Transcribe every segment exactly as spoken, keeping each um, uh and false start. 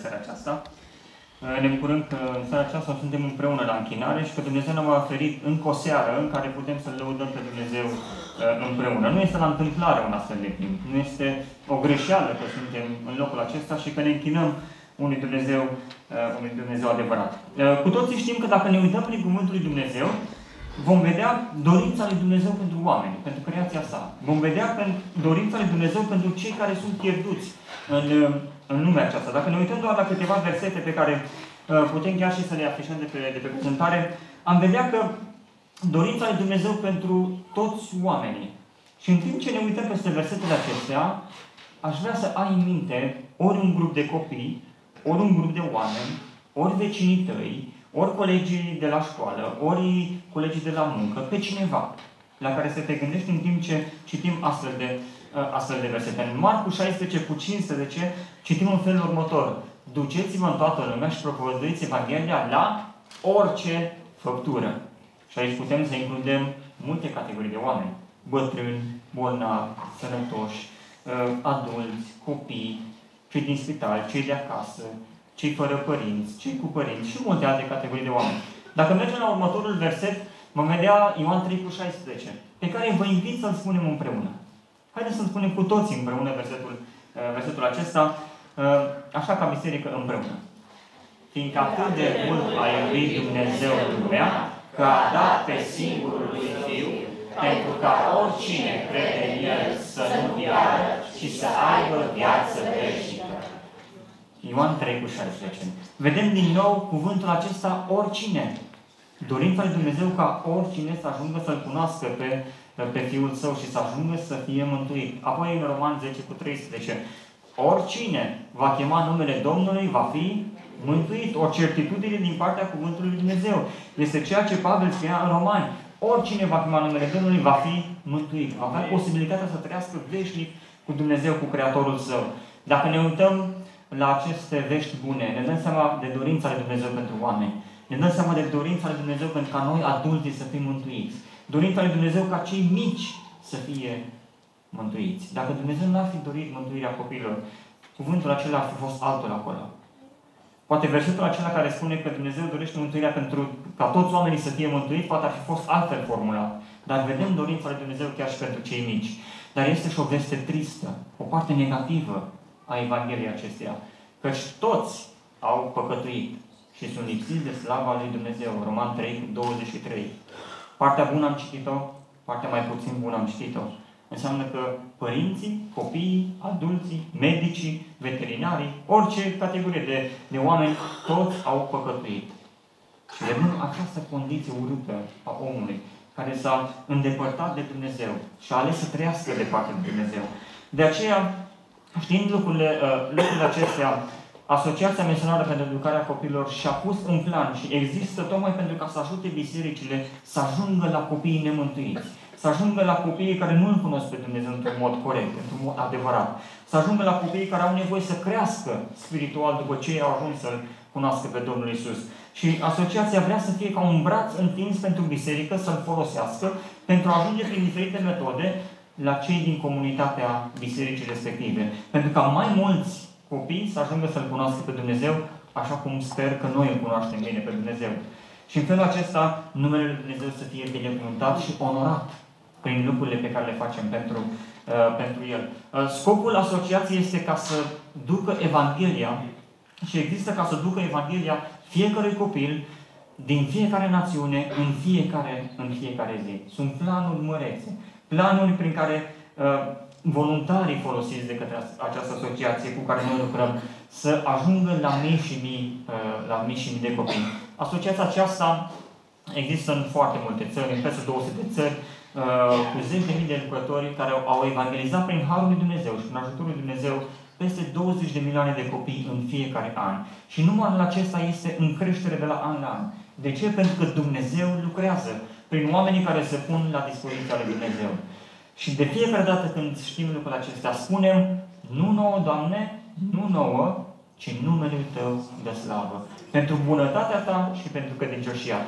seara aceasta. Ne bucurăm că în seara aceasta suntem împreună la închinare și că Dumnezeu ne-a oferit încă o seară în care putem să-L lăudăm pe Dumnezeu împreună. Nu este la întâmplare un astfel de timp. Nu este o greșeală că suntem în locul acesta și că ne închinăm unui Dumnezeu, unui Dumnezeu adevărat. Cu toții știm că dacă ne uităm prin Cuvântul lui Dumnezeu, vom vedea dorința lui Dumnezeu pentru oameni, pentru creația sa. Vom vedea dorința lui Dumnezeu pentru cei care sunt pierduți în, în lumea aceasta. Dacă ne uităm doar la câteva versete pe care uh, putem chiar și să le afișăm de pe, de pe prezentare, am vedea că dorința lui Dumnezeu pentru toți oamenii. Și în timp ce ne uităm peste versetele acestea, aș vrea să ai în minte ori un grup de copii, ori un grup de oameni, ori vecinii tăi, ori colegii de la școală, ori colegii de la muncă, pe cineva la care să te gândești în timp ce citim astfel de, astfel de versete. În Marcu șaisprezece cu cincisprezece citim în felul următor: duceți-vă în toată lumea și propovăduiți Evanghelia la orice făptură. Și aici putem să includem multe categorii de oameni: bătrâni, bolnavi, sănătoși, adulți, copii, cei din spital, cei de acasă, cei fără părinți, cei cu părinți și multe alte categorii de oameni. Dacă mergem la următorul verset, vom vedea Ioan trei cu șaisprezece, pe care vă invit să-l spunem împreună. Haideți să-l spunem cu toții împreună versetul, versetul acesta, așa ca biserică împreună. Fiindcă atât de mult a iubit Dumnezeu lumea, că a dat pe singurul lui Fiu, pentru ca oricine crede în El să nu piară, ci să aibă viață veșnică. Ioan trei cu șaisprezece. Vedem din nou cuvântul acesta oricine. Dorința lui Dumnezeu ca oricine să ajungă să-L cunoască pe, pe Fiul Său și să ajungă să fie mântuit. Apoi în Roman zece cu treisprezece. Oricine va chema numele Domnului va fi mântuit. O certitudine din partea cuvântului lui Dumnezeu. Este ceea ce Pavel spunea în Romani. Oricine va chema numele Domnului va fi mântuit. Va avea posibilitatea să trăiască veșnic cu Dumnezeu, cu Creatorul Său. Dacă ne uităm la aceste vești bune, ne dăm seama de dorința lui Dumnezeu pentru oameni. Ne dăm seama de dorința lui Dumnezeu pentru ca noi, adulții, să fim mântuiți. Dorința lui Dumnezeu ca cei mici să fie mântuiți. Dacă Dumnezeu n-ar fi dorit mântuirea copiilor, cuvântul acela ar fi fost altul acolo. Poate versetul acela care spune că Dumnezeu dorește mântuirea pentru ca toți oamenii să fie mântuiți, poate ar fi fost altfel formulat. Dar vedem dorința lui Dumnezeu chiar și pentru cei mici. Dar este și o veste tristă, o parte negativă a Evangheliei acesteia. Căci toți au păcătuit și sunt lipsiți de slava lui Dumnezeu. Roman trei, douăzeci și trei. Partea bună am citit-o, partea mai puțin bună am citit-o. Înseamnă că părinții, copiii, adulții, medicii, veterinarii, orice categorie de, de oameni, toți au păcătuit. Și vedem această condiție urâtă a omului, care s-a îndepărtat de Dumnezeu și a ales să trăiască departe de Dumnezeu. De aceea, știind lucrurile, lucrurile acestea, Asociația Misionară pentru Educarea Copiilor și-a pus în plan și există tocmai pentru ca să ajute bisericile să ajungă la copiii nemântuiți, să ajungă la copiii care nu îl cunosc pe Dumnezeu într-un mod corect, într-un mod adevărat, să ajungă la copiii care au nevoie să crească spiritual după ce au ajuns să-L cunoască pe Domnul Iisus. Și asociația vrea să fie ca un braț întins pentru biserică, să-L folosească pentru a ajunge prin diferite metode la cei din comunitatea bisericii respective. Pentru ca mai mulți copii să ajungă să-L cunoască pe Dumnezeu, așa cum sper că noi îl cunoaștem bine pe Dumnezeu. Și în felul acesta, numele Lui Dumnezeu să fie binecuvântat și onorat prin lucrurile pe care le facem pentru, uh, pentru El. Uh, scopul asociației este ca să ducă Evanghelia și există ca să ducă Evanghelia fiecărui copil din fiecare națiune, în fiecare, în fiecare zi. Sunt planuri mărețe. Planuri prin care uh, voluntarii folosiți de către această asociație cu care noi lucrăm să ajungă la mii și mii, uh, la mii și mii de copii. Asociația aceasta există în foarte multe țări, în peste două sute de țări, uh, cu zeci de mii de lucrători care au evangelizat prin Harul lui Dumnezeu și prin ajutorul lui Dumnezeu peste douăzeci de milioane de copii în fiecare an. Și numărul acesta este în creștere de la an la an. De ce? Pentru că Dumnezeu lucrează prin oamenii care se pun la dispoziția lui Dumnezeu. Și de fiecare dată când știm lucrurile acestea, spunem: nu nouă, Doamne, nu nouă, ci numele Tău de slavă. Pentru bunătatea Ta și pentru credincioșia Ta.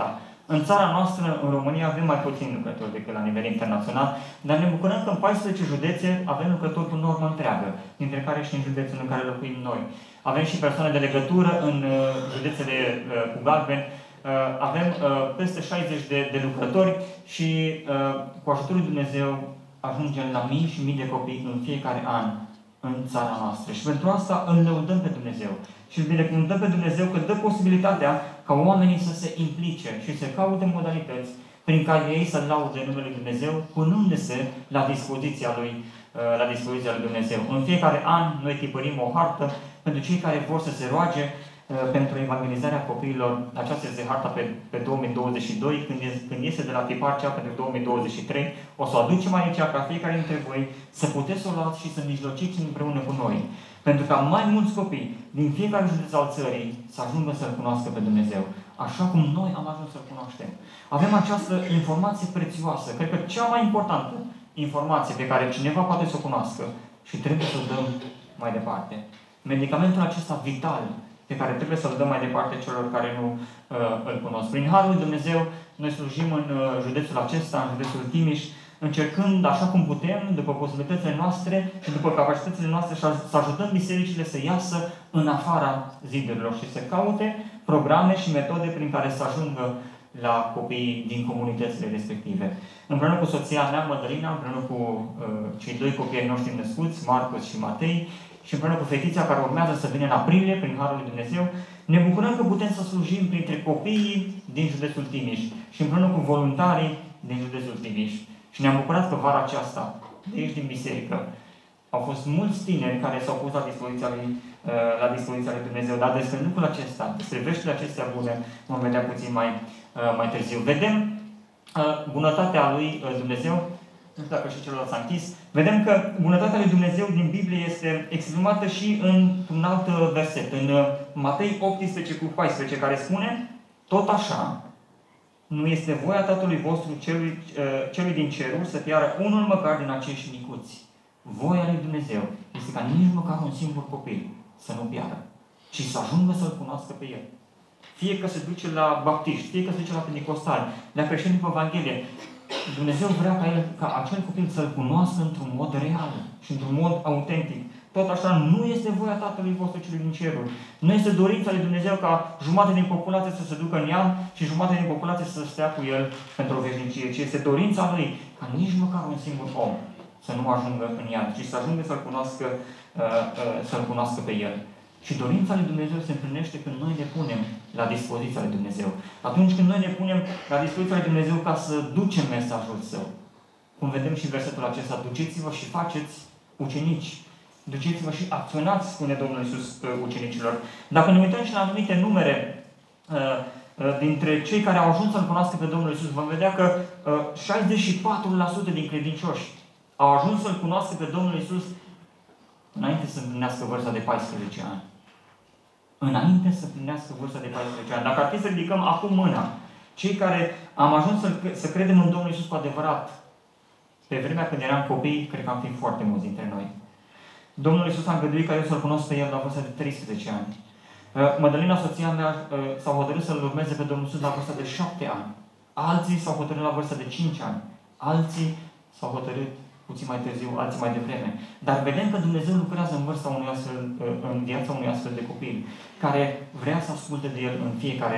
În țara noastră, în România, avem mai puțini lucrători decât la nivel internațional, dar ne bucurăm că în paisprezece județe avem lucrători cu normă întreagă, dintre care și în județul în care locuim noi. Avem și persoane de legătură în uh, județele uh, cu galben, uh, avem uh, peste șaizeci de, de lucrători și uh, cu ajutorul lui Dumnezeu ajungem la mii și mii de copii în fiecare an în țara noastră. Și pentru asta îl lăudăm pe Dumnezeu. Și îl binecuvântăm pe Dumnezeu că dă posibilitatea ca oamenii să se implice și să caute modalități prin care ei să laude numele Lui Dumnezeu, punându-se la dispoziția Lui, la dispoziția Lui Dumnezeu. În fiecare an noi tipărim o hartă pentru cei care vor să se roage pentru evangelizarea copiilor. Aceasta este harta pe, pe două mii douăzeci și doi, când, este, când este de la tipar cea pentru două mii douăzeci și trei. O să o aducem aici ca fiecare dintre voi să puteți să o luați și să mijlociți împreună cu noi. Pentru ca mai mulți copii din fiecare județ al țării să ajungă să-L cunoască pe Dumnezeu, așa cum noi am ajuns să-L cunoaștem. Avem această informație prețioasă, cred că cea mai importantă informație pe care cineva poate să o cunoască și trebuie să o dăm mai departe. Medicamentul acesta vital pe care trebuie să-l dăm mai departe celor care nu uh, îl cunosc. Prin Harul lui Dumnezeu, noi slujim în uh, județul acesta, în județul Timiș, încercând, așa cum putem, după posibilitățile noastre și după capacitățile noastre, să ajutăm bisericile să iasă în afara zidurilor și să caute programe și metode prin care să ajungă la copiii din comunitățile respective. Împreună cu soția mea, Mădălina, împreună cu uh, cei doi copii ai noștri născuți, Marcus și Matei, și împreună cu fetița care urmează să vină în aprilie, prin Harul lui Dumnezeu, ne bucurăm că putem să slujim printre copiii din județul Timiș și împreună cu voluntarii din județul Timiș. Și ne-am bucurat că vara aceasta, de aici din biserică, au fost mulți tineri care s-au pus la dispoziția lui, la dispoziția lui Dumnezeu. Dar despre lucrul acesta, despre veștile acestea bune, vom vedea puțin mai, mai târziu. Vedem bunătatea lui Dumnezeu. Nu știu dacă și celălalt s-a închis. Vedem că bunătatea lui Dumnezeu din Biblie este exprimată și într-un alt verset. În Matei optsprezece cu paisprezece, care spune: tot așa, nu este voia Tatălui vostru celui, celui din ceruri să piară unul măcar din acești micuți. Voia lui Dumnezeu este ca nici măcar un singur copil să nu piară, ci să ajungă să-L cunoască pe El. Fie că se duce la baptiști, fie că se duce la pentecostali, la creștini după Evanghelie, Dumnezeu vrea ca, el, ca acel copil să-L cunoască într-un mod real și într-un mod autentic. Tot așa, nu este voia Tatălui vostru celui din ceruri. Nu este dorința lui Dumnezeu ca jumătate din populație să se ducă în iad și jumătate din populație să stea cu El pentru o veșnicie, ci este dorința Lui ca nici măcar un singur om să nu ajungă în iad, ci să ajungă să-L cunoască, uh, uh, să-L cunoască pe El. Și dorința lui Dumnezeu se împlinește când noi ne punem la dispoziția lui Dumnezeu. Atunci când noi ne punem la dispoziția lui Dumnezeu ca să ducem mesajul Său. Cum vedem și versetul acesta: duceți-vă și faceți ucenici. Duceți-vă și acționați, spune Domnul Iisus ucenicilor. Dacă ne uităm și la anumite numere uh, uh, dintre cei care au ajuns să-L cunoască pe Domnul Iisus, vom vedea că uh, șaizeci și patru la sută din credincioși au ajuns să-L cunoască pe Domnul Iisus înainte să împlinească vârsta de paisprezece ani. Înainte să împlinească vârsta de paisprezece ani. Dacă ar fi să ridicăm acum mâna, cei care am ajuns să, să credem în Domnul Iisus cu adevărat, pe vremea când eram copii, cred că am fi foarte mulți dintre noi. Domnul Iisus a îngăduit ca eu să-L cunosc pe El la vârsta de treisprezece ani. Mădălina, soția mea, s-a hotărât să-L urmeze pe Domnul Iisus la vârsta de șapte ani. Alții s-au hotărât la vârsta de cinci ani. Alții s-au hotărât puțin mai târziu, alții mai devreme. Dar vedem că Dumnezeu lucrează în vârsta unui astfel, în viața unui astfel de copil, care vrea să asculte de El în fiecare,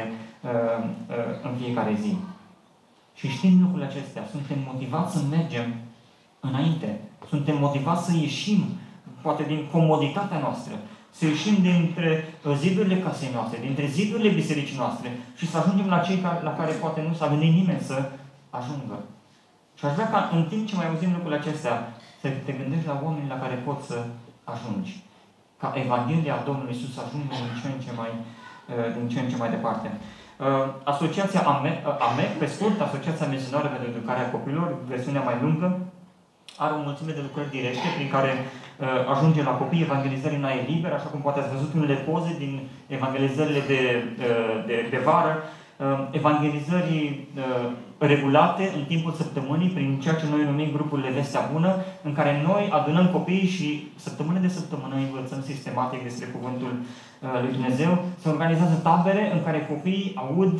în fiecare zi. Și știind lucrurile acestea, suntem motivați să mergem înainte. Suntem motivați să ieșim, poate din comoditatea noastră, să ieșim dintre zidurile casei noastre, dintre zidurile bisericii noastre și să ajungem la cei la care poate nu s-a gândit nimeni să ajungă. Și aș vrea ca în timp ce mai auzim lucrurile acestea, să te gândești la oameni la care poți să ajungi. Ca Evanghelia Domnului Iisus să ajungă din ce în ce mai, din ce în ce mai departe. Asociația A M E C, pe scurt, Asociația Misionară pentru Educarea Copilor, versiunea mai lungă, are o mulțime de lucrări directe prin care ajunge la copii evangelizări în aer liber, așa cum poate ați văzut unele poze din evangelizările de, de, de vară, evangelizări regulate în timpul săptămânii, prin ceea ce noi numim grupurile Vestea Bună, în care noi adunăm copiii și săptămână de săptămână învățăm sistematic despre Cuvântul lui Dumnezeu. Se organizează tabere în care copiii aud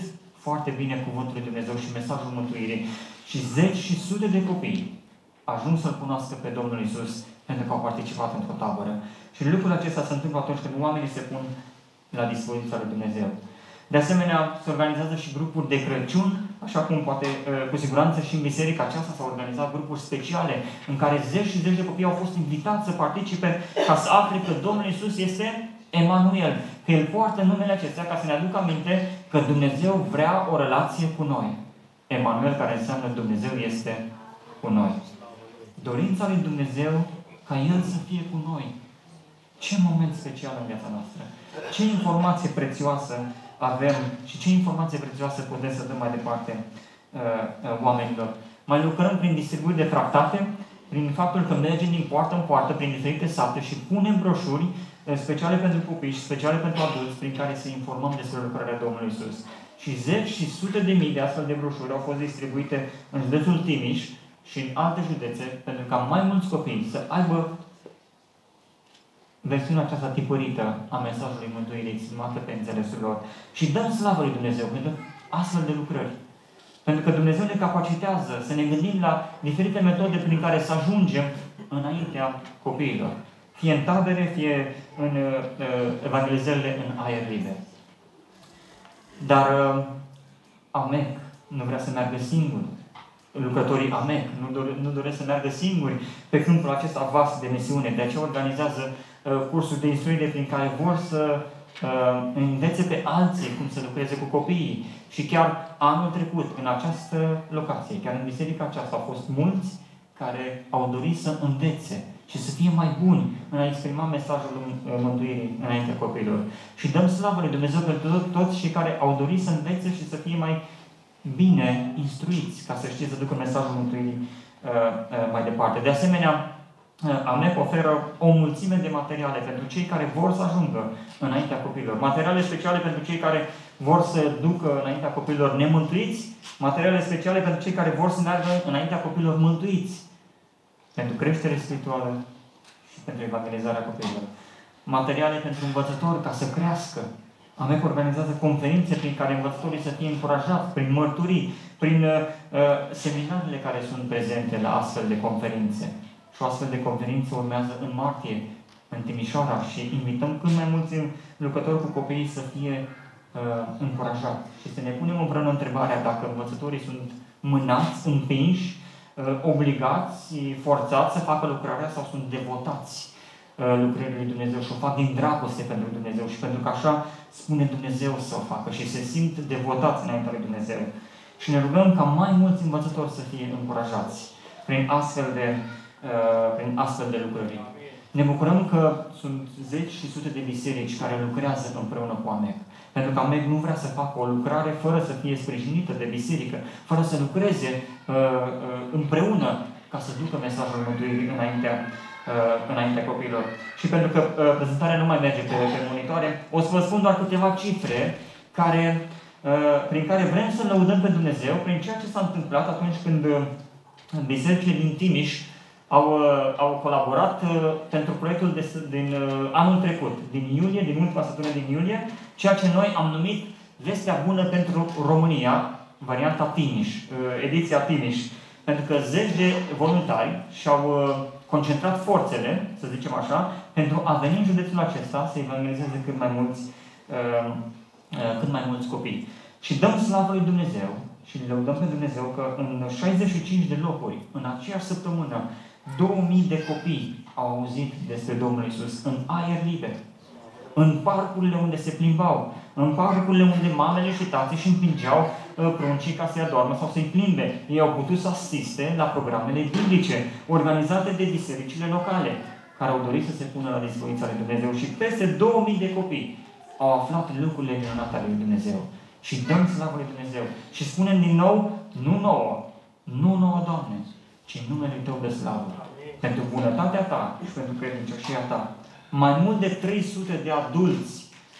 foarte bine cuvântul lui Dumnezeu și mesajul mântuirii și zeci și sute de copii ajung să-L cunoască pe Domnul Iisus pentru că au participat într-o tabără. Și lucrul acesta se întâmplă atunci când oamenii se pun la dispoziția lui Dumnezeu. De asemenea, se organizează și grupuri de Crăciun, așa cum poate, cu siguranță și în biserica aceasta s-au organizat grupuri speciale în care zeci și zeci de copii au fost invitați să participe ca să afle că Domnul Iisus este Emanuel, că El poartă numele acestea ca să ne aducă aminte că Dumnezeu vrea o relație cu noi. Emanuel, care înseamnă Dumnezeu este cu noi. Dorința lui Dumnezeu ca El să fie cu noi. Ce moment special în viața noastră! Ce informație prețioasă avem și ce informație prețioasă putem să dăm mai departe uh, uh, oamenilor. Mai lucrăm prin distribuiri de tractate, prin faptul că mergem din poartă în poartă, prin diferite sate și punem broșuri uh, speciale pentru copii și speciale pentru adulți, prin care să informăm despre lucrarea Domnului Iisus. Și zeci și sute de mii de astfel de broșuri au fost distribuite în județul Timiș și în alte județe, pentru ca mai mulți copii să aibă versiunea aceasta tipărită a mesajului mântuirii exprimată pe înțelesul lor. Și dăm slavă lui Dumnezeu pentru astfel de lucrări. Pentru că Dumnezeu ne capacitează să ne gândim la diferite metode prin care să ajungem înaintea copiilor. Fie în tabere, fie în uh, evangelizările în aer liber. Dar uh, A M E C nu vrea să meargă singur. Lucrătorii A M E C nu, dore, nu doresc să meargă singuri pe câmpul acesta vast de misiune. De aceea organizează uh, cursuri de instruire prin care vor să uh, învețe pe alții cum să lucreze cu copiii. Și chiar anul trecut, în această locație, chiar în biserica aceasta, au fost mulți care au dorit să învețe și să fie mai buni în a exprima mesajul mântuirii înaintea copiilor. Și dăm slavă lui Dumnezeu pentru toți cei care au dorit să învețe și să fie mai bine instruiți, ca să știți să ducă mesajul mântuirii uh, uh, mai departe. De asemenea, uh, A M E C oferă o mulțime de materiale pentru cei care vor să ajungă înaintea copiilor. Materiale speciale pentru cei care vor să ducă înaintea copiilor nemântuiți, materiale speciale pentru cei care vor să meargă înaintea copiilor mântuiți, pentru creștere spirituală și pentru evangelizarea copiilor. Materiale pentru învățători ca să crească. A M E C organizează conferințe prin care învățătorii să fie încurajați, prin mărturii, prin uh, seminarele care sunt prezente la astfel de conferințe. Și o astfel de conferință urmează în martie, în Timișoara, și invităm cât mai mulți lucrători cu copiii să fie uh, încurajați. Și să ne punem împreună întrebarea dacă învățătorii sunt mânați, împinși, uh, obligați, forțați să facă lucrarea sau sunt devotați lucrării lui Dumnezeu și o fac din dragoste pentru Dumnezeu și pentru că așa spune Dumnezeu să o facă și se simt devotați înaintea lui Dumnezeu. Și ne rugăm ca mai mulți învățători să fie încurajați prin astfel de, uh, prin astfel de lucrări. Ne bucurăm că sunt zeci și sute de biserici care lucrează împreună cu A M E C. Pentru că A M E C nu vrea să facă o lucrare fără să fie sprijinită de biserică, fără să lucreze uh, uh, împreună ca să ducă mesajul mântuirii înaintea înaintea copiilor. Și pentru că uh, prezentarea nu mai merge pe, pe monitoare, o să vă spun doar câteva cifre care, uh, prin care vrem să lăudăm pe Dumnezeu, prin ceea ce s-a întâmplat atunci când uh, bisericile din Timiș au, uh, au colaborat uh, pentru proiectul de, din uh, anul trecut, din iulie, din ultima săptămână din iulie, ceea ce noi am numit Vestea Bună pentru România, varianta Timiș, uh, ediția Timiș. Pentru că zeci de voluntari și-au uh, concentrat forțele, să zicem așa, pentru a veni în județul acesta să evangelizeze cât mai mulți, uh, uh, cât mai mulți copii. Și dăm slavă lui Dumnezeu și le lăudăm pe Dumnezeu că în șaizeci și cinci de locuri, în aceeași săptămână, două mii de copii au auzit despre Domnul Iisus în aer liber. În parcurile unde se plimbau, în parcurile unde mamele și tații își împingeau uh, pruncii ca să-i adormă sau să-i plimbe. Ei au putut să asiste la programele biblice organizate de bisericile locale, care au dorit să se pună la dispoziția lui Dumnezeu. Și peste două mii de copii au aflat lucrurile minunate ale lui Dumnezeu. Și dăm slavă lui Dumnezeu. Și spunem din nou, nu nouă, nu nouă, Doamne, ci numele Tău de slavă. Pentru bunătatea Ta și pentru credincioșia Ta. Mai mult de trei sute de adulți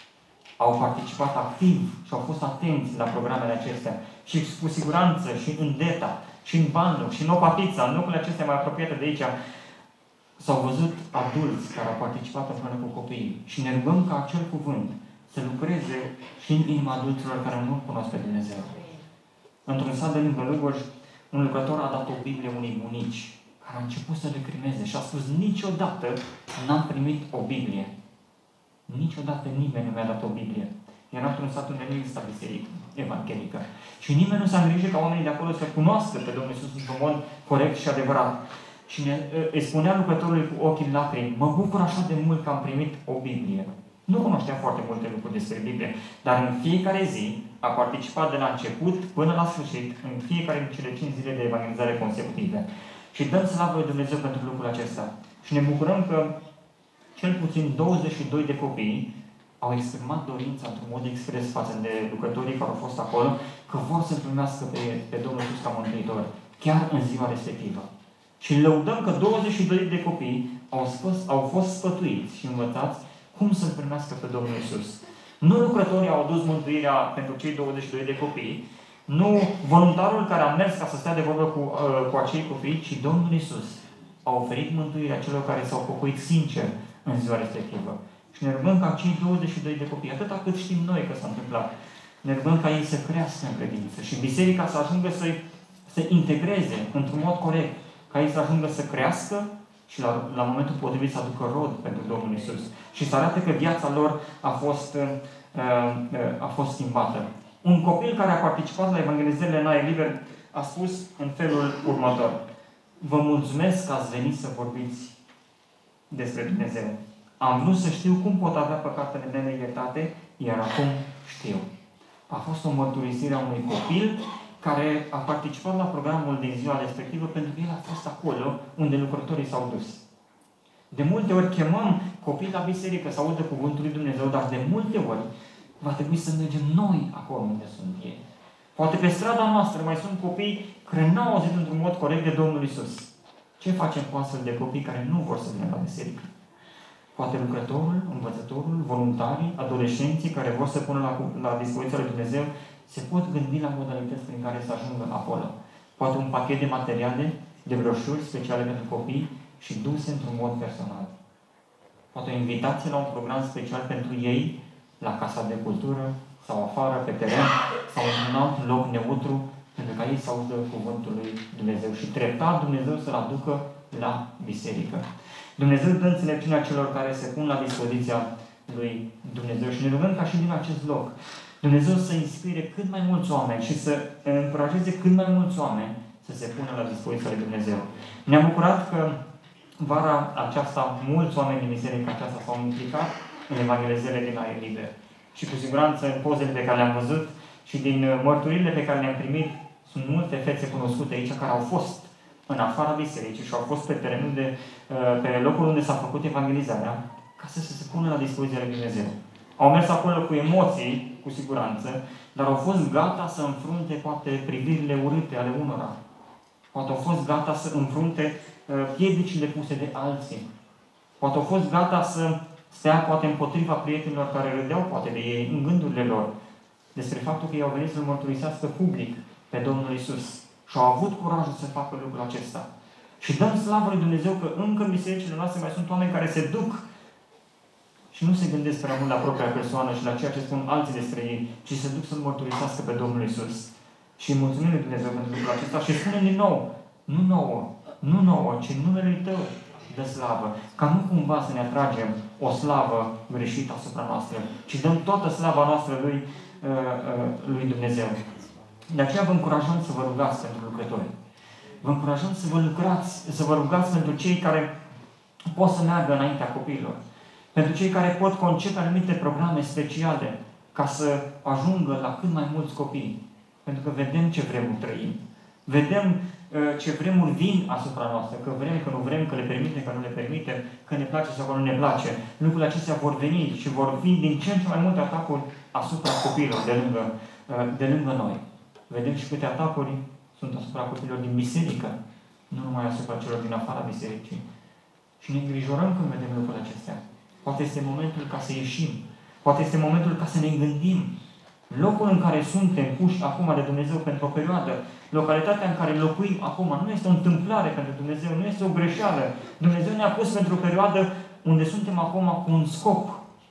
au participat activ și au fost atenți la programele acestea. Și cu siguranță și în Deta, și în Banlu, și în Opa Pizza, în locurile acestea mai apropiate de aici, s-au văzut adulți care au participat împreună cu copiii. Și ne rugăm ca acel cuvânt să lucreze și în inima adulților care nu cunosc pe Dumnezeu. Într-un sat de lângă Lugoj, un lucrător a dat o Biblie unei bunici, care a început să lacrimeze și a spus: niciodată n-am primit o Biblie. Niciodată nimeni nu mi-a dat o Biblie. Era într-un sat unde nu exista biserică evanghelică. Și nimeni nu s-a îngrijit ca oamenii de acolo să cunoască pe Domnul Iisus într-un mod corect și adevărat. Și ne, îi spunea lucrătorului cu ochii în lacrimi: mă bucur așa de mult că am primit o Biblie. Nu cunoștea foarte multe lucruri despre Biblie, dar în fiecare zi a participat de la început până la sfârșit, în fiecare din cele cinci zile de evangelizare consecutive. Și dăm slavă lui Dumnezeu pentru lucrul acesta. Și ne bucurăm că cel puțin douăzeci și doi de copii au exprimat dorința într-un mod expres față de lucrătorii care au fost acolo, că vor să primească pe, pe Domnul Iisus ca Mântuitor, chiar în ziua respectivă. Și lăudăm că douăzeci și doi de copii au, spus, au fost sfătuiți și învățați cum să-L primească pe Domnul Iisus. Nu lucrătorii au adus mântuirea pentru cei douăzeci și doi de copii, nu voluntarul care a mers ca să stea de vorbă cu, uh, cu acei copii, ci Domnul Iisus a oferit mântuirea celor care s-au pocăit sincer în ziua respectivă. Și ne rugăm ca cei douăzeci și doi de copii, atâta cât știm noi că s-a întâmplat, ne rugăm ca ei să crească în credință și biserica să ajungă să să integreze într-un mod corect, ca ei să ajungă să crească și la, la momentul potrivit să aducă rod pentru Domnul Iisus. Și să arate că viața lor a fost, uh, a fost schimbată. Un copil care a participat la evangelizările în aer liber a spus în felul următor: vă mulțumesc că ați venit să vorbiți despre Dumnezeu. Am vrut să știu cum pot avea păcatele mele iertate, iar acum știu. A fost o mărturisire a unui copil care a participat la programul din ziua respectivă pentru că el a fost acolo unde lucrătorii s-au dus. De multe ori chemăm copii la biserică să audă cuvântul lui Dumnezeu, dar de multe ori va trebui să mergem noi acolo unde sunt ei. Poate pe strada noastră mai sunt copii care n-au auzit într-un mod corect de Domnul Iisus. Ce facem cu astfel de copii care nu vor să vină la biserică? Poate lucrătorul, învățătorul, voluntarii, adolescenții care vor să pună la, la dispoziția lui Dumnezeu se pot gândi la modalități prin care să ajungă acolo. Poate un pachet de materiale, de broșuri speciale pentru copii și duse într-un mod personal. Poate o invitație la un program special pentru ei, la Casa de Cultură, sau afară, pe teren, sau în un alt loc neutru, pentru ca ei să audă cuvântul lui Dumnezeu. Și treptat Dumnezeu să-l aducă la biserică. Dumnezeu dă înțelepciunea celor care se pun la dispoziția lui Dumnezeu. Și ne rugăm ca și din acest loc Dumnezeu să inspire cât mai mulți oameni și să încurajeze cât mai mulți oameni să se pună la dispoziția lui Dumnezeu. Ne-am bucurat că vara aceasta mulți oameni din biserica aceasta s-au implicat în evangelizările din aer liber. Și cu siguranță în pozele pe care le-am văzut și din mărturile pe care le-am primit, sunt multe fețe cunoscute aici care au fost în afara bisericii și au fost pe terenul de, pe locul unde s-a făcut evangelizarea, ca să se pună la dispoziția lui Dumnezeu. Au mers acolo cu emoții, cu siguranță, dar au fost gata să înfrunte poate privirile urâte ale unora. Poate au fost gata să înfrunte piedicile puse de alții. Poate au fost gata să stea poate împotriva prietenilor care râdeau poate de ei în gândurile lor despre faptul că ei au venit să-L mărturisească public pe Domnul Iisus. Și au avut curajul să facă lucrul acesta. Și dăm slavă lui Dumnezeu că încă în bisericile noastre mai sunt oameni care se duc și nu se gândesc prea mult la propria persoană și la ceea ce spun alții despre ei, ci se duc să-L mărturisească pe Domnul Iisus. Și mulțumim lui Dumnezeu pentru lucrul acesta și spunem din nou, nu nouă, nu nouă, ci în numele Lui Tău dă slavă, ca nu cumva să ne atragem o slavă greșită asupra noastră, ci dăm toată slava noastră lui, uh, uh, lui Dumnezeu. De aceea vă încurajăm să vă rugați pentru lucrători. Vă încurajăm să vă lucrați, să vă rugați pentru cei care pot să meargă înaintea copiilor. Pentru cei care pot concepe anumite programe speciale ca să ajungă la cât mai mulți copii. Pentru că vedem ce vremuri trăim. Vedem uh, ce vremuri vin asupra noastră. Că vrem, că nu vrem, că le permite, că nu le permite, că ne place sau că nu ne place. Lucrurile acestea vor veni și vor fi din ce în ce mai multe atacuri asupra copiilor de lângă, uh, de lângă noi. Vedem și câte atacuri sunt asupra copiilor din biserică, nu numai asupra celor din afara bisericii. Și ne îngrijorăm când vedem lucrurile acestea. Poate este momentul ca să ieșim. Poate este momentul ca să ne gândim. Locul în care suntem puși acum de Dumnezeu pentru o perioadă, localitatea în care locuim acum, nu este o întâmplare pentru Dumnezeu, nu este o greșeală. Dumnezeu ne-a pus pentru o perioadă unde suntem acum cu un scop.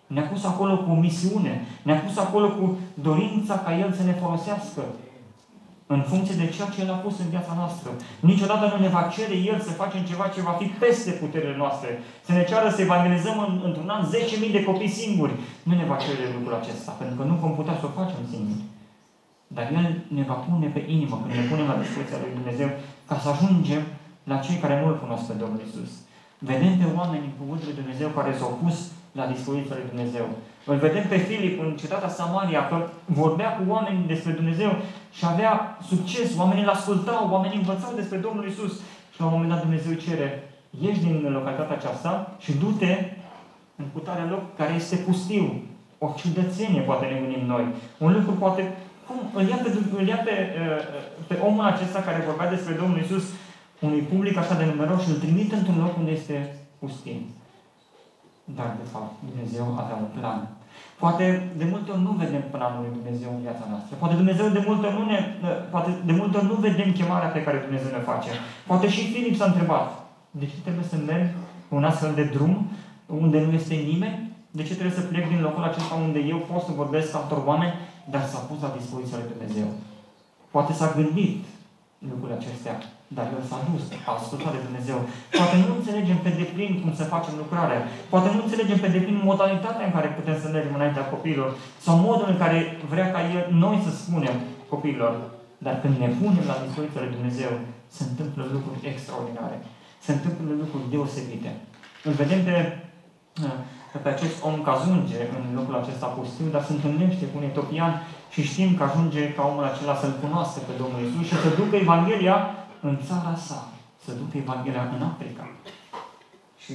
Ne-a pus acolo cu o misiune. Ne-a pus acolo cu dorința ca El să ne folosească în funcție de ceea ce El a pus în viața noastră. Niciodată nu ne va cere El să facem ceva ce va fi peste puterile noastre. Să ne ceară să evangelizăm în, într-un an zece mii de copii singuri. Nu ne va cere lucrul acesta, pentru că nu vom putea să o facem singuri. Dar El ne va pune pe inimă, când ne punem la dispoziția lui Dumnezeu, ca să ajungem la cei care nu îl cunosc pe Domnul Iisus. Vedem pe oameni în cuvântul lui Dumnezeu care s-au pus la dispoziția lui Dumnezeu. Îl vedem pe Filip în cetatea Samaria, că vorbea cu oameni despre Dumnezeu și avea succes. Oamenii îl ascultau, oamenii învățau despre Domnul Iisus. Și la un moment dat Dumnezeu îi cere: ieși din localitatea aceasta și du-te în cutare loc care este pustiu. O ciudățenie, poate ne gândim noi. Un lucru poate... Cum? Îl ia pe, îl ia pe, pe omul acesta care vorbea despre Domnul Iisus, unui public așa de numeros, și îl trimite într-un loc unde este pustiu. Dar, de fapt, Dumnezeu avea un plan. Poate de multe ori nu vedem planul lui Dumnezeu în viața noastră. Poate Dumnezeu de multe ori nu ne, poate de multe ori nu vedem chemarea pe care Dumnezeu ne face. Poate și Filip s-a întrebat: de ce trebuie să merg pe un astfel de drum unde nu este nimeni? De ce trebuie să plec din locul acesta unde eu pot să vorbesc cu altor oameni? Dar s-a pus la dispoziția lui Dumnezeu. Poate s-a gândit lucrurile acestea, dar el s-a dus, a ascultat de Dumnezeu. Poate nu înțelegem pe deplin cum să facem lucrarea. Poate nu înțelegem pe deplin modalitatea în care putem să mergem înaintea copiilor sau modul în care vrea ca el, noi să spunem copiilor. Dar când ne punem la dispoziția lui Dumnezeu, se întâmplă lucruri extraordinare. Se întâmplă lucruri deosebite. Îl vedem pe, pe acest om că ajunge în locul acesta pustiu, dar se întâlnește cu un etopian și știm că ajunge ca omul acela să-L cunoască pe Domnul Iisus și să ducă Evanghelia în țara sa. Să ducă Evanghelia în Africa. Și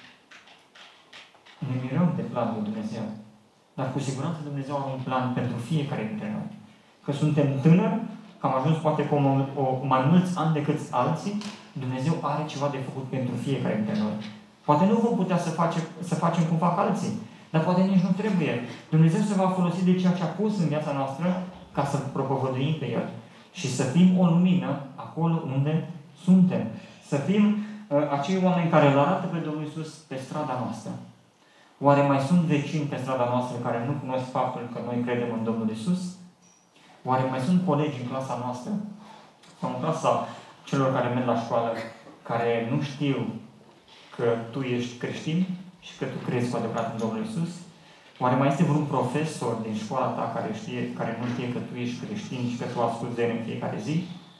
ne mirăm de planul lui Dumnezeu. Dar cu siguranță Dumnezeu are un plan pentru fiecare dintre noi. Că suntem tânări, că am ajuns poate cu o, o, mai mulți ani decât alții, Dumnezeu are ceva de făcut pentru fiecare dintre noi. Poate nu vom putea să, face, să facem cum fac alții, dar poate nici nu trebuie. Dumnezeu se va folosi de ceea ce a pus în viața noastră ca să propovăduim pe El. Și să fim o lumină acolo unde suntem. Să fim uh, acei oameni care îl arată pe Domnul Iisus pe strada noastră. Oare mai sunt vecini pe strada noastră care nu cunosc faptul că noi credem în Domnul Iisus? Oare mai sunt colegi în clasa noastră sau în clasa celor care merg la școală care nu știu că tu ești creștin și că tu crezi cu adevărat în Domnul Iisus? Oare mai este vreun profesor din școala ta care, știe, care nu știe că tu ești creștin și că tu asculți de el în fiecare zi?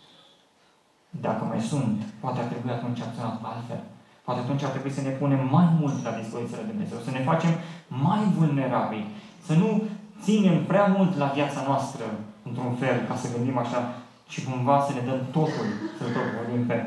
Dacă mai sunt, poate ar trebui atunci acționat altfel. Poate atunci ar trebui să ne punem mai mult la dispoziția lui Dumnezeu, să ne facem mai vulnerabili, să nu ținem prea mult la viața noastră, într-un fel, ca să gândim așa, și cumva să ne dăm totul, să tot vorbim pe,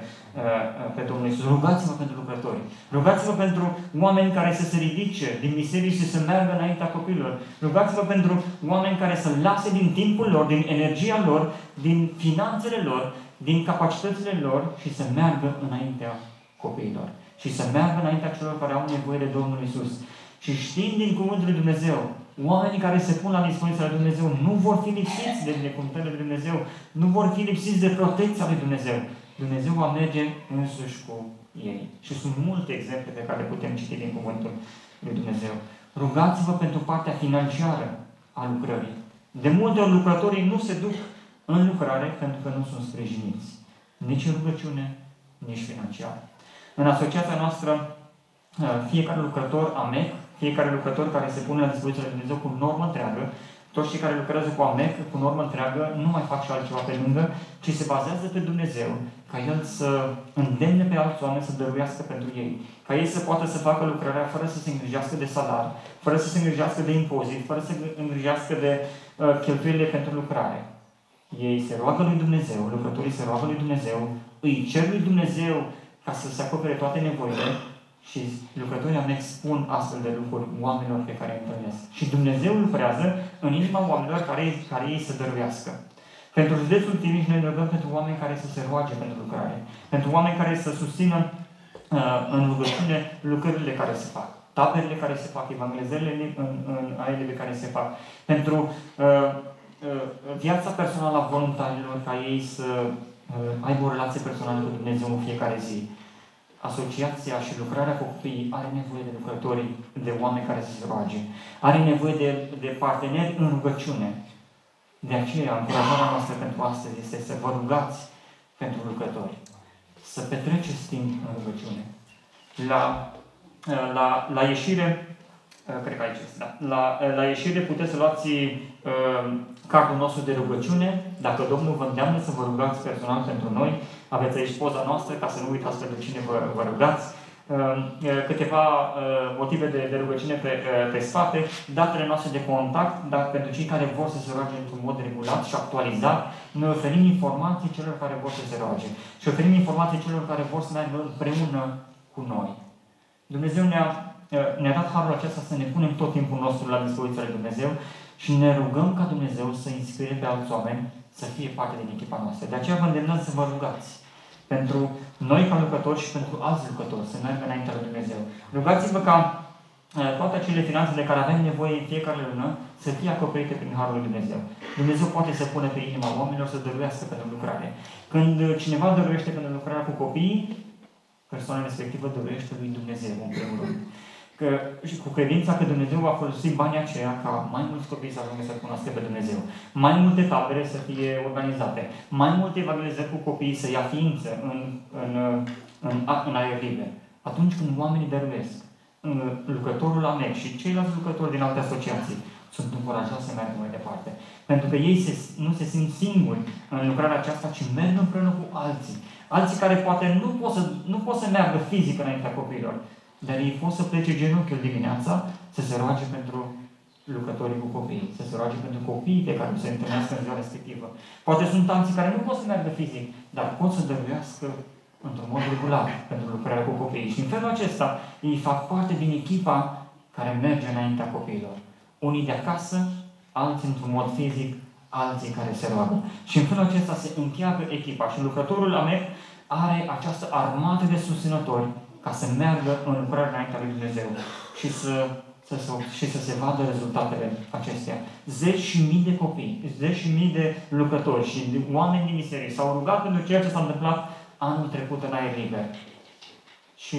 pe Domnul Iisus. Rugați-vă pentru lucrători. Rugați-vă pentru oameni care să se ridice din miserii și să meargă înaintea copiilor. Rugați-vă pentru oameni care să lase din timpul lor, din energia lor, din finanțele lor, din capacitățile lor și să meargă înaintea copiilor. Și să meargă înaintea celor care au nevoie de Domnul Iisus. Și știind din cuvântul lui Dumnezeu, oamenii care se pun la dispoziția lui Dumnezeu nu vor fi lipsiți de binecuvântările lui Dumnezeu, nu vor fi lipsiți de protecția lui Dumnezeu. Dumnezeu va merge însuși cu ei. Și sunt multe exemple pe care le putem citi din cuvântul lui Dumnezeu. Rugați-vă pentru partea financiară a lucrării. De multe ori lucrătorii nu se duc în lucrare pentru că nu sunt sprijiniți. Nici în rugăciune, nici financiar. În asociația noastră, fiecare lucrător A M E C, fiecare lucrător care se pune la dispoziția lui Dumnezeu cu normă întreagă, toți cei care lucrează cu A M E C, cu normă întreagă, nu mai fac și altceva pe lângă, ci se bazează pe Dumnezeu, ca El să îndemne pe alți oameni să dăruiască pentru ei, ca ei să poată să facă lucrarea fără să se îngrijească de salar, fără să se îngrijească de impozit, fără să se îngrijească de uh, cheltuielile pentru lucrare. Ei se roagă lui Dumnezeu, lucrătorii se roagă lui Dumnezeu, îi cer lui Dumnezeu ca să se acopere toate nevoile. Și lucrătorii A M E C spun astfel de lucruri oamenilor pe care îi întâlnesc. Și Dumnezeu lucrează în inima oamenilor care, care ei să dăruiască. Pentru județul Timiș noi ne rugăm pentru oameni care să se roage pentru lucrare. Pentru oameni care să susțină uh, în rugăciune lucrările care se fac. Taberele care se fac, evangelizările în, în aile care se fac. Pentru uh, uh, viața personală a voluntarilor, ca ei să uh, aibă o relație personală cu Dumnezeu în fiecare zi. asociația și lucrarea cu copiii are nevoie de lucrători, de oameni care să se roage. Are nevoie de, de parteneri în rugăciune. De aceea, încurajarea noastră pentru astăzi este să vă rugați pentru lucrători. Să petreceți timp în rugăciune. La, la, la ieșire, cred că aici este, da. La, la ieșire puteți să luați uh, cardul nostru de rugăciune. Dacă Domnul vă îndeamnă să vă rugați personal pentru noi, aveți aici poza noastră, ca să nu uitați pentru cine vă, vă rugați. Uh, câteva uh, motive de, de rugăciune pe, uh, pe spate, datele noastre de contact, dar pentru cei care vor să se roage într-un mod regulat și actualizat, noi oferim informații celor care vor să se roage și oferim informații celor care vor să meargă împreună cu noi. Dumnezeu ne-a ne-a dat harul acesta să ne punem tot timpul nostru la dispoziția lui Dumnezeu și ne rugăm ca Dumnezeu să inspire pe alți oameni să fie parte din echipa noastră. De aceea vă îndemnăm să vă rugați pentru noi ca lucrători și pentru alți lucrători, să meargă înaintea lui Dumnezeu. Rugați-vă ca toate acele finanțe de care avem nevoie în fiecare lună să fie acoperite prin harul lui Dumnezeu. Dumnezeu poate să pună pe inima oamenilor să dăruiască pentru lucrare. Când cineva dăruiește pentru lucrarea cu copiii, persoana respectivă dăruiește lui Dumnezeu în primul rând. Că, și cu credința că Dumnezeu va folosi banii aceia ca mai mulți copii să ajungă să cunoască pe Dumnezeu. Mai multe tabere să fie organizate. Mai multe evangelizări cu copiii să ia ființă în, în, în, în aer liber. Atunci când oamenii dăruiesc, lucrătorul AMEC și ceilalți lucrători din alte asociații sunt încurajați să meargă mai departe. Pentru că ei se, nu se simt singuri în lucrarea aceasta, ci merg împreună cu alții. Alții care poate nu pot să, nu pot să meargă fizic înaintea copiilor, dar ei pot să plece genunchiul dimineața să se roage pentru lucrătorii cu copii, să se roage pentru copiii pe care se întâlnească în ziua respectivă. Poate sunt alții care nu pot să meargă fizic, dar pot să dăruiască într-un mod regulat pentru lucrarea cu copiii. Și în felul acesta ei fac parte din echipa care merge înaintea copiilor. Unii de acasă, alții într-un mod fizic, alții care se roagă. Și în felul acesta se încheagă echipa. Și lucrătorul AMEC are această armată de susținători ca să meargă în lucrarea înaintea lui Dumnezeu și să, să, să, și să se vadă rezultatele acestea. Zeci și mii de copii, zeci și mii de lucrători și de oameni din miserie s-au rugat pentru ceea ce s-a întâmplat anul trecut în aer liber. Și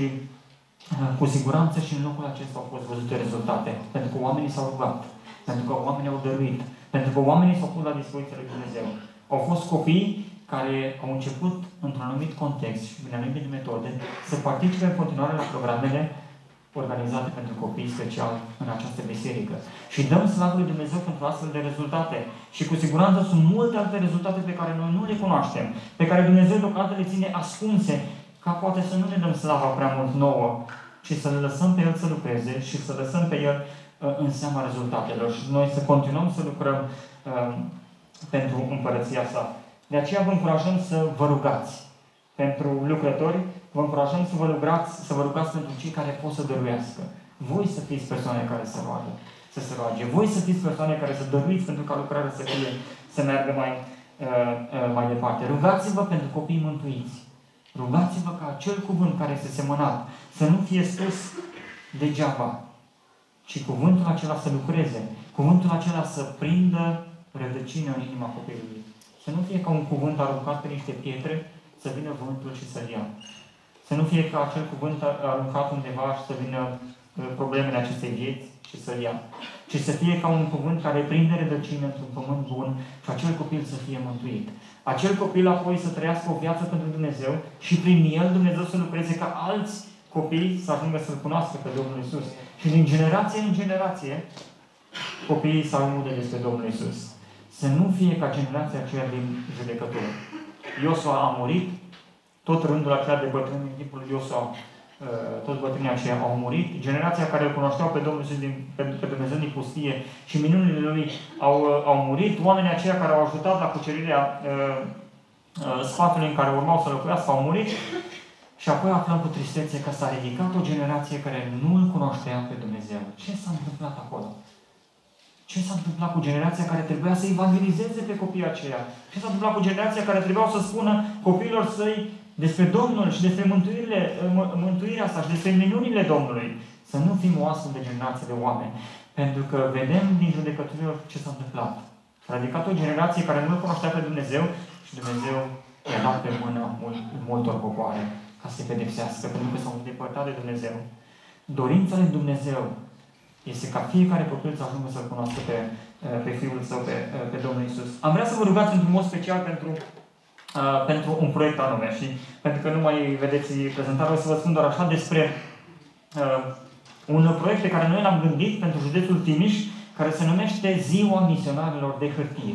cu siguranță și în locul acesta au fost văzute rezultate. Pentru că oamenii s-au rugat, pentru că oamenii au dăruit, pentru că oamenii s-au pus la dispoziția lui Dumnezeu. Au fost copii care au început, într-un anumit context și prin anumite metode, să participe în continuare la programele organizate pentru copii special în această biserică. Și dăm slavă lui Dumnezeu pentru astfel de rezultate. Și cu siguranță sunt multe alte rezultate pe care noi nu le cunoaștem, pe care Dumnezeu deocamdată le ține ascunse, ca poate să nu ne dăm slava prea mult nouă, ci să le lăsăm pe El să lucreze și să lăsăm pe El uh, în seama rezultatelor. Și noi să continuăm să lucrăm uh, pentru împărăția sa. De aceea vă încurajăm să vă rugați pentru lucrători, vă încurajăm să vă rugați, să vă rugați pentru cei care pot să dăruiască. Voi să fiți persoane care să roagă, să se roage. Voi să fiți persoane care să dăruiți pentru ca lucrarea să fie, să meargă mai, uh, uh, mai departe. Rugați-vă pentru copii mântuiți. Rugați-vă ca acel cuvânt care este semănat să nu fie spus degeaba, ci cuvântul acela să lucreze, cuvântul acela să prindă rădăcină în inima copilului. Să nu fie ca un cuvânt aruncat pe niște pietre, să vină vântul și să-l ia. Să nu fie ca acel cuvânt aruncat undeva și să vină problemele acestei vieți și să-l ia. Ci să fie ca un cuvânt care prinde rădăcină într-un pământ bun și acel copil să fie mântuit. Acel copil apoi să trăiască o viață pentru Dumnezeu și prin el Dumnezeu să lucreze ca alți copii să ajungă să-L cunoască pe Domnul Iisus. Și din generație în generație, copiii să audă despre Domnul Iisus. Să nu fie ca generația aceea din judecători. Iosua a murit, tot rândul acela de bătrâni în timpul lui Iosua, toți bătrânii aceia au murit. Generația care îl cunoșteau pe Domnul Iisus, din, pe, pe Dumnezeu din pustie și minunile Lui au, au murit. Oamenii aceia care au ajutat la cucerirea uh, uh, sfatului în care urmau să locuiască au murit. Și apoi aflăm cu tristețe că s-a ridicat o generație care nu îl cunoștea pe Dumnezeu. Ce s-a întâmplat acolo? Ce s-a întâmplat cu generația care trebuia să evangelizeze pe copiii aceia? Ce s-a întâmplat cu generația care trebuia să spună copiilor săi despre Domnul și despre mântuirile, mântuirea sa și despre minunile Domnului? Să nu fim o astfel de generație de oameni. Pentru că vedem din judecătorilor ce s-a întâmplat. S-a ridicat o generație care nu îl cunoștea pe Dumnezeu și Dumnezeu i-a dat pe mână mult, multor popoare. ca să-i pedepsească, pentru că s-au îndepărtat de Dumnezeu. Dorința lui Dumnezeu este ca fiecare copil să ajungă să-L cunoască pe, pe Fiul Său, pe, pe Domnul Iisus. Am vrea să vă rugați într-un mod special pentru, uh, pentru un proiect anume și pentru că nu mai vedeți prezentarea, o să vă spun doar așa despre uh, un proiect pe care noi l-am gândit pentru județul Timiș, care se numește Ziua Misionarilor de Hârtie.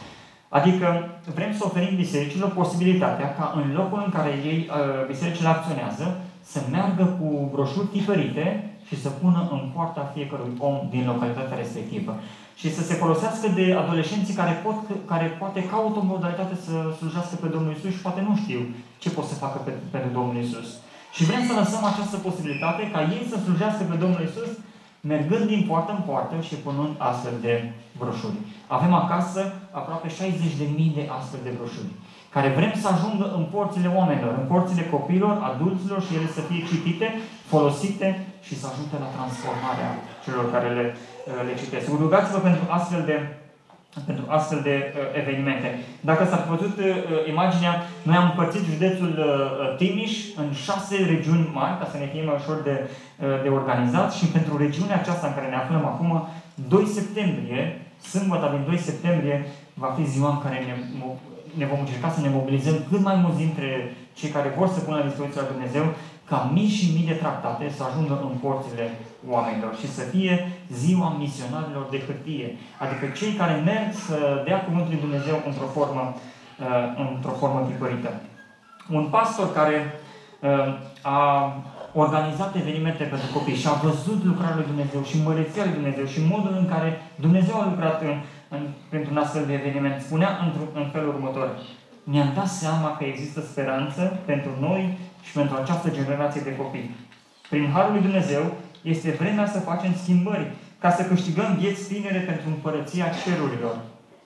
Adică vrem să oferim bisericilor posibilitatea ca în locul în care ei, uh, bisericile acționează, să meargă cu broșuri tipărite și să pună în poarta fiecărui om din localitatea respectivă. Și să se folosească de adolescenții care, pot, care poate caută o modalitate să slujească pe Domnul Iisus și poate nu știu ce pot să facă pe, pentru Domnul Iisus. Și vrem să lăsăm această posibilitate ca ei să slujească pe Domnul Iisus mergând din poartă în poartă și punând astfel de broșuri. Avem acasă aproape șaizeci de mii de astfel de broșuri, care vrem să ajungă în porțile oamenilor, în porțile copiilor, adulților și ele să fie citite, folosite și să ajute la transformarea celor care le, le citesc. Rugați-vă pentru astfel de, pentru astfel de uh, evenimente. Dacă s-a văzut uh, imaginea, noi am împărțit județul uh, Timiș în șase regiuni mari, ca să ne fie mai ușor de, uh, de organizat, și pentru regiunea aceasta în care ne aflăm acum, doi septembrie, sâmbătă din doi septembrie, va fi ziua în care ne, ne vom încerca să ne mobilizăm cât mai mulți dintre cei care vor să pună la dispoziția lui Dumnezeu, ca mii și mii de tractate să ajungă în porțile oamenilor și să fie ziua misionarilor de hârtie. Adică cei care merg să dea cuvântul lui Dumnezeu într-o formă, uh, într-o formă tipărită. Un pastor care uh, a organizat evenimente pentru copii și a văzut lucrarea lui Dumnezeu și măreția lui Dumnezeu și modul în care Dumnezeu a lucrat în, în, pentru un astfel de eveniment, spunea în felul următor: ne-am dat seama că există speranță pentru noi și pentru această generație de copii. Prin Harul lui Dumnezeu este vremea să facem schimbări, ca să câștigăm vieți tinere pentru împărăția cerurilor.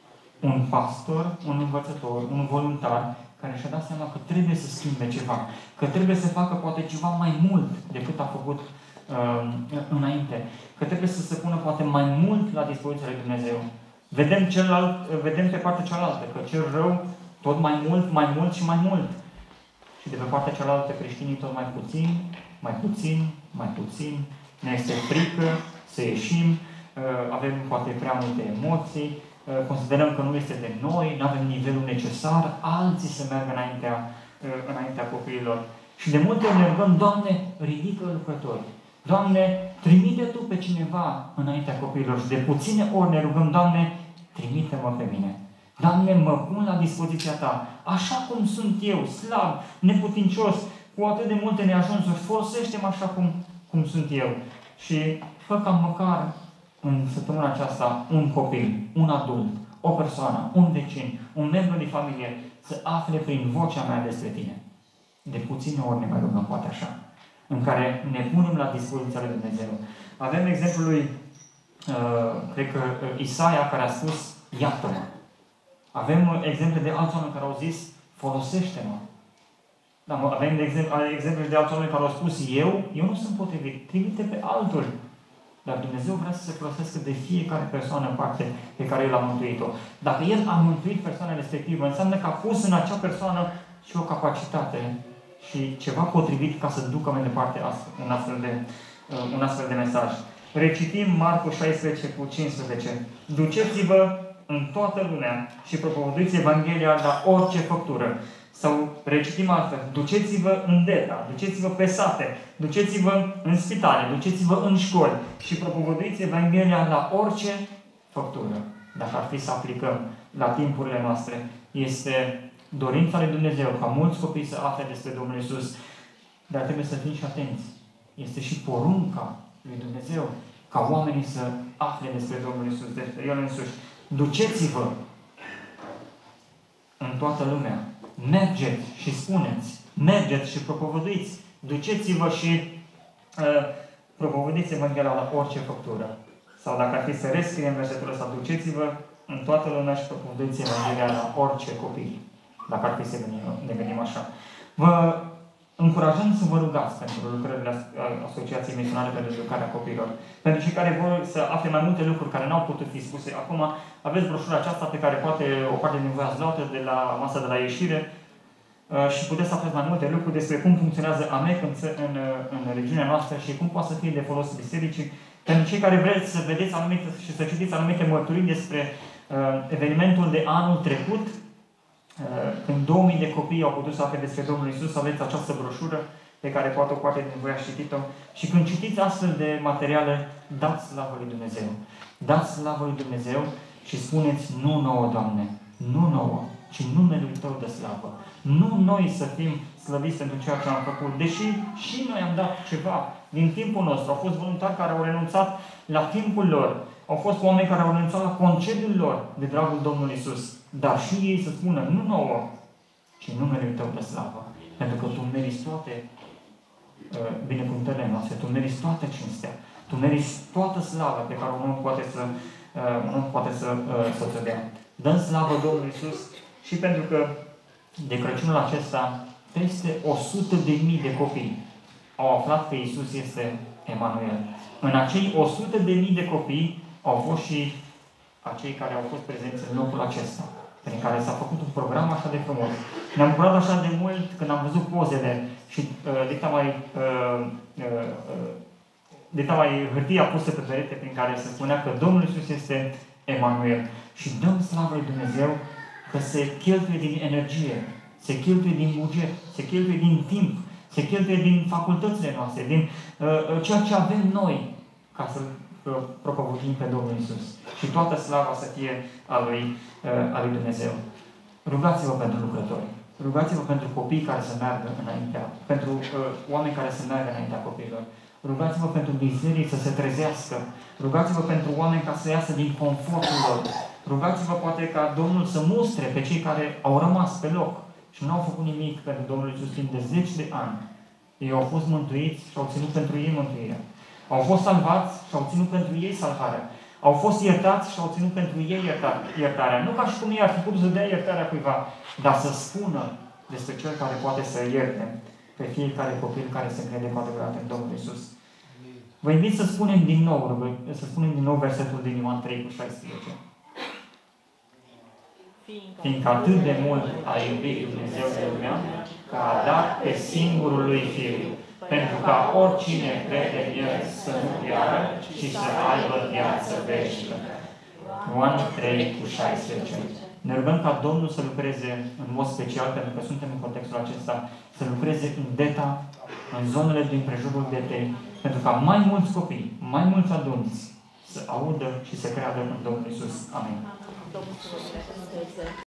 Un pastor, un învățător, un voluntar, care și-a dat seama că trebuie să schimbe ceva, că trebuie să facă poate ceva mai mult decât a făcut uh, înainte, că trebuie să se pună poate mai mult la dispoziția lui Dumnezeu. Vedem, celălalt, vedem pe partea cealaltă că cel rău tot mai mult, mai mult și mai mult. Și de pe partea cealaltă creștinii tot mai puțin, mai puțin, mai puțin. Ne este frică să ieșim, avem poate prea multe emoții, considerăm că nu este de noi, nu avem nivelul necesar, alții să meargă înaintea, înaintea copiilor. Și de multe ori ne rugăm: Doamne, ridică lucrători. Doamne, trimite Tu pe cineva înaintea copiilor. Și de puține ori ne rugăm: Doamne, trimite-mă pe mine. Doamne, mă pun la dispoziția Ta, așa cum sunt eu, slab, neputincios, cu atât de multe neajunsuri, folosește-mă așa cum, cum sunt eu. Și fă ca măcar în săptămâna aceasta un copil, un adult, o persoană, un vecin, un membru de familie să afle prin vocea mea despre Tine. De puține ori ne mai rugăm poate așa, în care ne punem la dispoziția lui Dumnezeu. Avem exemplul lui, uh, cred că Isaia, care a spus: iartă-mă. Avem exemple de alți oameni care au zis: folosește-mă. Da, avem de exemplu, exemple de alți oameni care au spus: eu, eu nu sunt potrivit, trimite pe altul. Dar Dumnezeu vrea să se folosească de fiecare persoană în parte pe care El a mântuit-o. Dacă El a mântuit persoana respectivă, înseamnă că a pus în acea persoană și o capacitate și ceva potrivit ca să ducă mai departe un astfel de, un astfel de mesaj. Recitim Marcu șaisprezece cu cincisprezece. Duceți-vă în toată lumea și propovăduiți Evanghelia la orice făptură. Sau recitim altfel: duceți-vă în Deta, duceți-vă pe sate, duceți-vă în spitale, duceți-vă în școli și propovăduiți Evanghelia la orice făptură. Dacă ar fi să aplicăm la timpurile noastre, este dorința lui Dumnezeu ca mulți copii să afle despre Domnul Iisus, dar trebuie să fim și atenți. Este și porunca lui Dumnezeu ca oamenii să afle despre Domnul Iisus, despre El însuși. Duceți-vă în toată lumea. Mergeți și spuneți. Mergeți și propovăduiți. Duceți-vă și uh, propovăduiți Evanghelia la orice făptură. Sau dacă ar fi să rescriem versetul ăsta: duceți-vă în toată lumea și propovăduiți Evanghelia la orice copil. Dacă ar fi să ne gândim așa. Vă încurajăm să vă rugați pentru lucrările Asociației Misionare pentru Educarea Copiilor. Pentru cei care vor să afle mai multe lucruri care n-au putut fi spuse acum, aveți broșura aceasta pe care poate o parte din voi ați luat de la masa de la ieșire. și puteți să aflați mai multe lucruri despre cum funcționează A M E C în, în, în regiunea noastră și cum poate să fie de folos bisericii. Pentru cei care vreți să vedeți anumite și să citiți anumite mărturii despre uh, evenimentul de anul trecut, uh, când două mii de copii au putut să afle despre Domnul Iisus, aveți această broșură pe care poate o parte din voi a citit-o. Și când citiți astfel de materiale, dați slavă lui Dumnezeu. Dați slavă lui Dumnezeu și spuneți, nu nouă, Doamne, nu nouă, ci numelui Tău de slavă. Nu noi să fim slăviți pentru ceea ce am făcut, deși și noi am dat ceva din timpul nostru. Au fost voluntari care au renunțat la timpul lor. Au fost oameni care au renunțat la concediul lor de dragul Domnului Iisus. Dar și ei să spună, nu nouă, ci numelui Tău de slavă. Pentru că Tu meriți toate uh, binecuvântările noastre, Tu meriți toată cinstea, Tu meriți toată slava pe care un om poate să, uh, un om poate să, uh, să ți-o dea. Dăm slavă Domnului Iisus și pentru că de Crăciunul acesta peste o sută de mii de copii au aflat că Iisus este Emanuel. În acei o sută de mii de copii au fost și acei care au fost prezenți în locul acesta, prin care s-a făcut un program așa de frumos. Ne-am bucurat așa de mult când am văzut pozele și uh, dita mai uh, uh, dita mai hârtia pusă pe perete prin care se spunea că Domnul Iisus este Emanuel. Și dăm slavă lui Dumnezeu că se cheltuie din energie, se cheltuie din buget, se cheltuie din timp, se cheltuie din facultățile noastre, din uh, ceea ce avem noi ca să uh, propovăduim pe Domnul Iisus. Și toată slava să fie a lui, uh, a lui Dumnezeu. Rugați-vă pentru lucrători. Rugați-vă pentru copii care să meargă înaintea, pentru uh, oameni care să meargă înaintea copiilor. Rugați-vă pentru biserici să se trezească. Rugați-vă pentru oameni ca să iasă din confortul lor. Rugați-vă poate ca Domnul să mustre pe cei care au rămas pe loc și nu au făcut nimic pentru Domnul Iisus timp de zeci de ani. Ei au fost mântuiți și au ținut pentru ei mântuirea. Au fost salvați și au ținut pentru ei salvarea. Au fost iertați și au ținut pentru ei iertarea. Nu ca și cum ei ar fi putut să dea iertarea cuiva, dar să spună despre Cel care poate să ierte pe fiecare copil care se crede cu adevărat în Domnul Iisus. Vă invit să spunem din nou, să spunem din nou versetul din Ioan trei cu șaisprezece. Fiindcă atât de mult a iubit Dumnezeu de lumea, că a dat pe singurul Lui Fiu, pentru ca oricine crede în El să nu piară, ci să aibă viață veșnică. Ioan trei cu șaisprezece. Ne rugăm ca Domnul să lucreze în mod special, pentru că suntem în contextul acesta, să lucreze în Deta, în zonele din prejurul Detei, pentru ca mai mulți copii, mai mulți adulți să audă și să creadă în Domnul Iisus. Amin.